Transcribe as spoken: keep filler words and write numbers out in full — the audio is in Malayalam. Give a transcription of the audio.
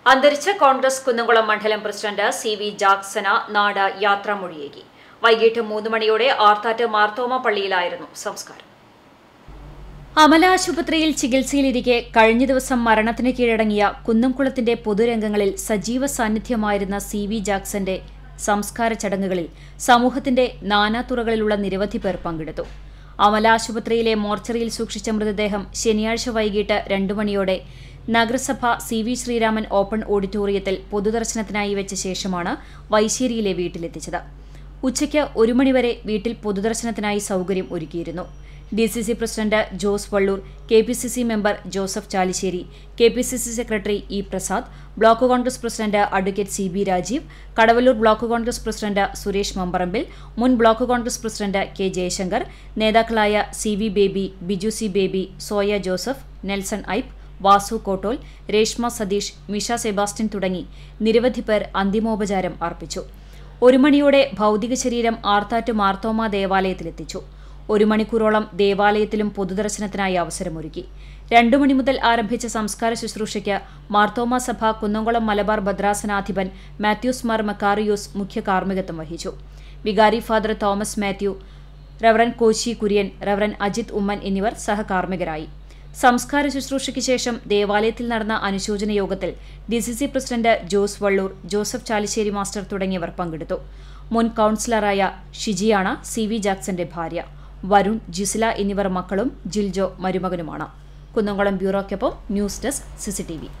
അന്തരിച്ച കോൺഗ്രസ് കുന്നംകുളം മണ്ഡലം പ്രസിഡന്റ് സി വി ജാക്സന നാട് യാത്രാമൊഴിയേകി. വൈകിട്ട് മൂന്ന് മണിയോടെ ആർത്താറ്റ് മാർത്തോമ പള്ളിയിലായിരുന്നു സംസ്കാരം. അമല ആശുപത്രിയിൽ ചികിത്സയിലിരിക്കെ കഴിഞ്ഞ ദിവസം മരണത്തിന് കീഴടങ്ങിയ കുന്നംകുളത്തിന്റെ പൊതുരംഗങ്ങളിൽ സജീവ സാന്നിധ്യമായിരുന്ന സി വി ജാക്സന്റെ സംസ്കാര ചടങ്ങുകളിൽ സമൂഹത്തിന്റെ നാനാതുറകളിലുള്ള നിരവധി പേർ പങ്കെടുത്തു. അമല ആശുപത്രിയിലെ മോർച്ചറിയിൽ സൂക്ഷിച്ച മൃതദേഹം ശനിയാഴ്ച വൈകിട്ട് രണ്ടു മണിയോടെ നഗരസഭ സി വി ശ്രീരാമൻ ഓപ്പൺ ഓഡിറ്റോറിയത്തിൽ പൊതുദർശനത്തിനായി വെച്ച ശേഷമാണ് വൈശ്ശേരിയിലെ വീട്ടിലെത്തിച്ചത്. ഉച്ചയ്ക്ക് ഒരു മണിവരെ വീട്ടിൽ പൊതുദർശനത്തിനായി സൗകര്യം ഒരുക്കിയിരുന്നു. D C C president Jose Vallur, K P C C member Joseph Chalissery, K P C C secretary E Prasad, block Congress president advocate C B Rajeev, Kadavallur block Congress president Suresh Mamparambil, മുൻ block Congress president K Jayashankar, നേതാക്കളായ C V Baby, Biju C Baby, Soya Joseph, Nelson Ipe, Vasu Kottol, Reshma Satheesh, Misha Sebastian തുടങ്ങി നിരവധി പേർ അന്തിമോപചാരം അർപ്പിച്ചു. ഒരു മണിയോടെ ഭൗതിക ശരീരം ആർത്താറ്റ് മാർത്തോമ ദേവാലയത്തിലെത്തിച്ചു. ഒരു മണിക്കൂറോളം ദേവാലയത്തിലും പൊതുദർശനത്തിനായി അവസരമൊരുക്കി. രണ്ടു മണി മുതൽ ആരംഭിച്ച സംസ്കാര ശുശ്രൂഷയ്ക്ക് മാർത്തോമ സഭ കുന്നംകുളം മലബാർ ഭദ്രാസനാധിപൻ മാത്യൂസ് മാർ മക്കാറിയോസ് മുഖ്യ കാർമ്മികത്വം വഹിച്ചു. വികാരി father Thomas Mathew, reverend Koshy Kurian, reverend Ajith Oommen എന്നിവർ സഹകാർമ്മികരായി. സംസ്കാര ശുശ്രൂഷയ്ക്ക് ശേഷം ദേവാലയത്തിൽ നടന്ന അനുശോചന യോഗത്തിൽ D C C president Jose Vallur, Joseph Chalissery master തുടങ്ങിയവർ പങ്കെടുത്തു. മുൻ കൌൺസിലറായ ഷിജിയാണ് സി വി ജാക്സന്റെ ഭാര്യ. വരുൺ, ജിസില എന്നിവർ മക്കളും ജിൽജോ മരുമകനുമാണ്. കുന്നംകുളം ബ്യൂറോയ്ക്കൊപ്പം ന്യൂസ് ഡെസ്ക് സിസിടിവി.